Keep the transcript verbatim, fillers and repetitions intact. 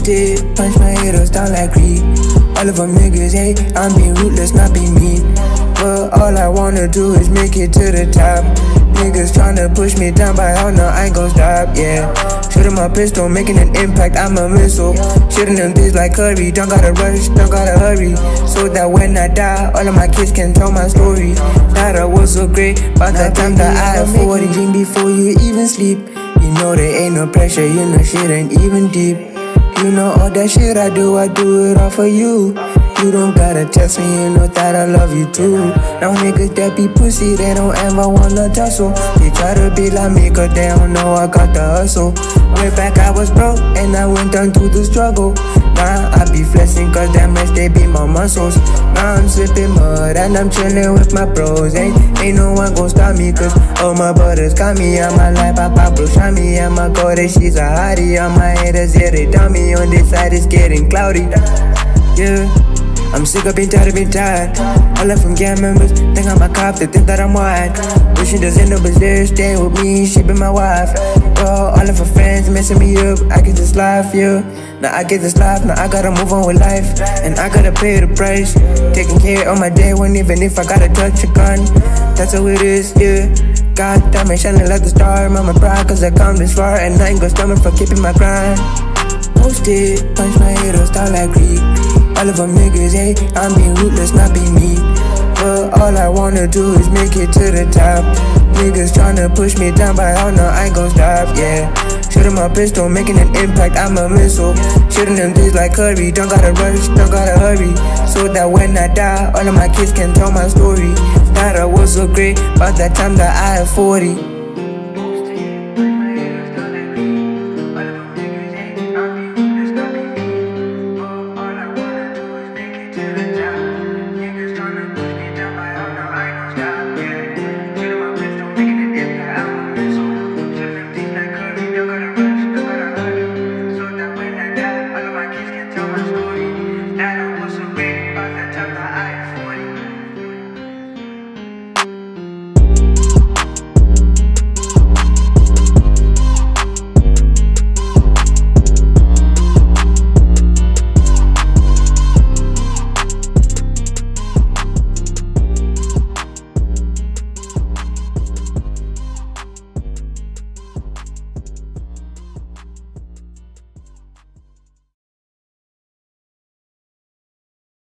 Posted, punch my haters down like Creed. All of them niggas hate, I'm being ruthless, not being mean. But all I wanna do is make it to the top. Niggas tryna push me down, but hell no, I ain't gon' stop, yeah. Shooting my pistol, making an impact, I'm a missile. Shooting them things like Curry, don't gotta rush, don't gotta hurry. So that when I die, all of my kids can tell my story. That I was so great, by the time that I had forty. Dream before you even sleep. You know there ain't no pressure, you know shit ain't even deep. You know all that shit I do, I do it all for you. You don't gotta test me, you know that I love you too. Now niggas that be pussy, they don't ever wanna tussle. They try to be like me cause they don't know I got the hustle. Way back I was broke and I went down through the struggle. Now I be flexing cause that much they be my muscles. Now I'm sipping mud and I'm chilling with my bros. Ain't, ain't no one gon' stop me cause all my brothers got me. I'm my life, I Pablo Shami. I'm my goddess, she's a hottie. All my haters, yeah, they dumb me. On this side it's getting cloudy. Yeah, I'm sick of being tired of being tired. All of them gang members think I'm a cop, they think that I'm white. Wishing there's no was there, staying with me, she be my wife. Well, all of her friends messing me up, I get this life, yeah. Now I get this life, now I gotta move on with life. And I gotta pay the price. Taking care of my day one, even if I gotta touch a gun. That's how it is, yeah. God damn it, shining like the star. Mama proud cause I come this far. And I ain't gon' stomach for keeping my grind. Posted, punch my haters down like Creed. All of them niggas hate, I'm being ruthless, not being mean. But all I wanna do is make it to the top. Niggas tryna push me down, but hell no, I ain't gon' stop, yeah. Shooting my pistol, making an impact, I'm a missile. Shooting them things like Curry, don't gotta rush, don't gotta hurry. So that when I die, all of my kids can tell my story. That I was so great, by that time that I had forty.